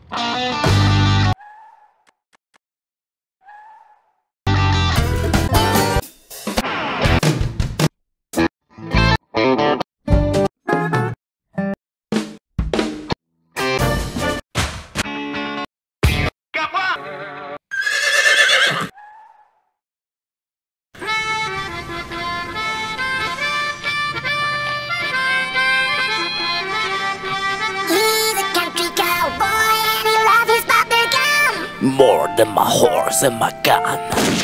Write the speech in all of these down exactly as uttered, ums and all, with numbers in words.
More than my horse and my gun.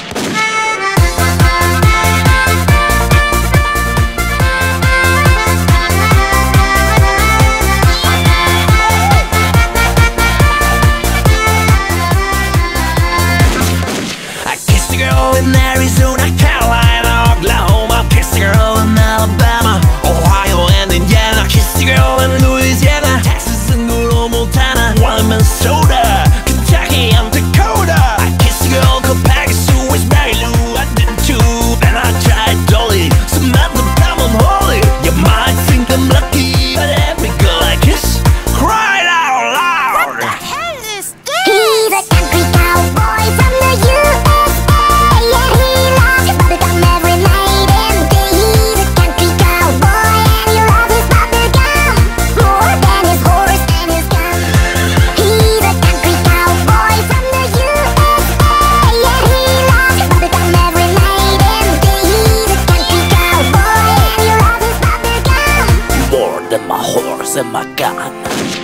I kissed a girl in Arizona, Carolina, Oklahoma. Kissed a girl in Alabama, Ohio, and Indiana. Kissed a girl in Louisiana, Texas, and good old Montana. One in Minnesota, Kentucky, and Dakota. I kissed a girl called Pegasus, was Mary Lou. I did too. Then I tried Dolly, Samantha, Pam, I'm holy. You might think I'm lucky, but every girl I kiss cried out loud. What the hell is this? He's a country cowboy from the U S A. Yeah, he loves his bubblegum every night and day. He's a country cowboy and he loves his bubblegum more than his horse and his gun. He's a country cowboy from the U S A. Yeah, he loves his bubblegum every night and day. He's a country cowboy and he loves his bubblegum More than my horse and my gun.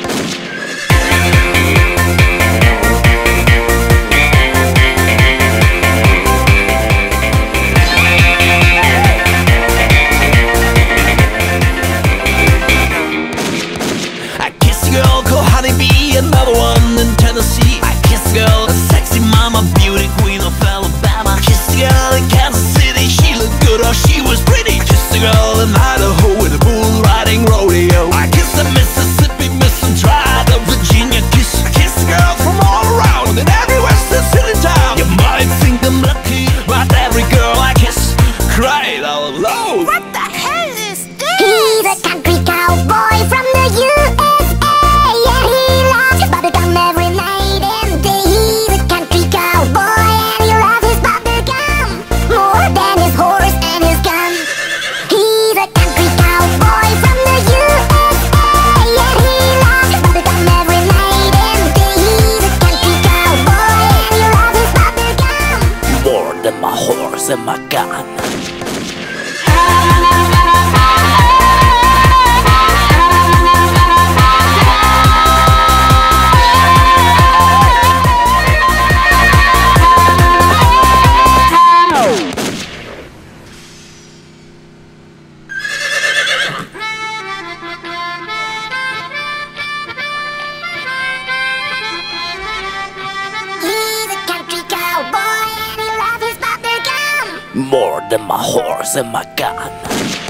I kissed a girl called Honeybee, another one in Tennessee. I kissed a girl, a sexy mama, beauty queen of Alabama. Kissed a girl in Kansas City, she looked good or she was pretty. Kissed a girl in Idaho with a bull riding rodeo. I kissed a Mississippi miss and tried a Virginia kiss. I kissed a girl from all around in every western city town. You might think I'm lucky, but every girl I kiss cried out loud. What the hell is this? He's a country cowboy from the U S A. Yeah, he loves his bubblegum every night and day. He's a country cowboy and he loves his bubblegum more than his horse and his gun. He's a country cowboy from the U S A. Yeah, he loves his bubblegum every night and day. He's a country cowboy and he loves his bubblegum More than my horse and my gun. He's a country cowboy and he loves his bubblegum More than my horse and my gun.